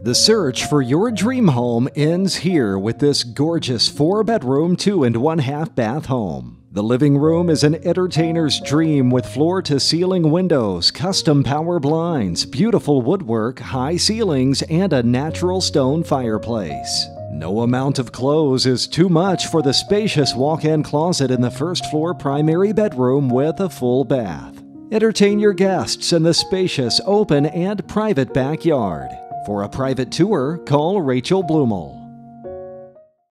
The search for your dream home ends here with this gorgeous 4-bedroom, 2 and 1/2 bath home. The living room is an entertainer's dream with floor-to-ceiling windows, custom power blinds, beautiful woodwork, high ceilings, and a natural stone fireplace. No amount of clothes is too much for the spacious walk-in closet in the first-floor primary bedroom with a full bath. Entertain your guests in the spacious, open, and private backyard. For a private tour, call Rachel Bluemel.